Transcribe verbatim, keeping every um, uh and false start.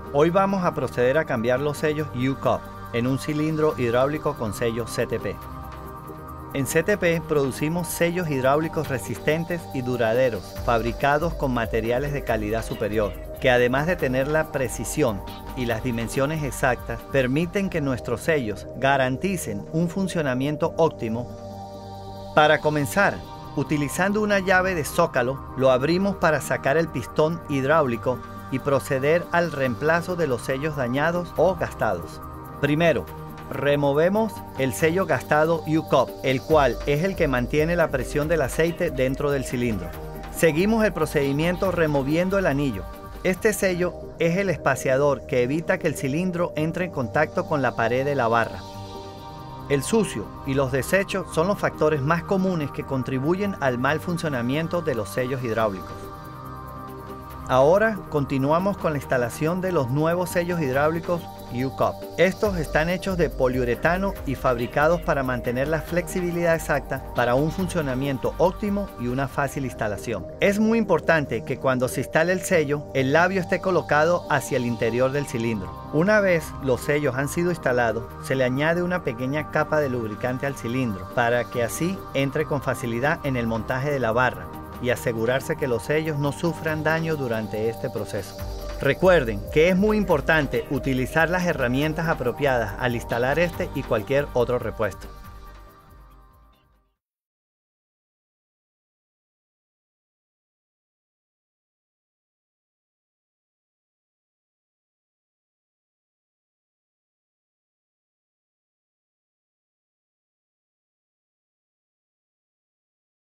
Hoy vamos a proceder a cambiar los sellos U C O P en un cilindro hidráulico con sello C T P. En C T P producimos sellos hidráulicos resistentes y duraderos, fabricados con materiales de calidad superior, que además de tener la precisión y las dimensiones exactas, permiten que nuestros sellos garanticen un funcionamiento óptimo. Para comenzar, utilizando una llave de zócalo, lo abrimos para sacar el pistón hidráulico y proceder al reemplazo de los sellos dañados o gastados. Primero, removemos el sello gastado U C O P, el cual es el que mantiene la presión del aceite dentro del cilindro. Seguimos el procedimiento removiendo el anillo. Este sello es el espaciador que evita que el cilindro entre en contacto con la pared de la barra. El sucio y los desechos son los factores más comunes que contribuyen al mal funcionamiento de los sellos hidráulicos. Ahora continuamos con la instalación de los nuevos sellos hidráulicos U C O P. Estos están hechos de poliuretano y fabricados para mantener la flexibilidad exacta para un funcionamiento óptimo y una fácil instalación. Es muy importante que cuando se instale el sello, el labio esté colocado hacia el interior del cilindro. Una vez los sellos han sido instalados, se le añade una pequeña capa de lubricante al cilindro para que así entre con facilidad en el montaje de la barra y asegurarse que los sellos no sufran daño durante este proceso. Recuerden que es muy importante utilizar las herramientas apropiadas al instalar este y cualquier otro repuesto.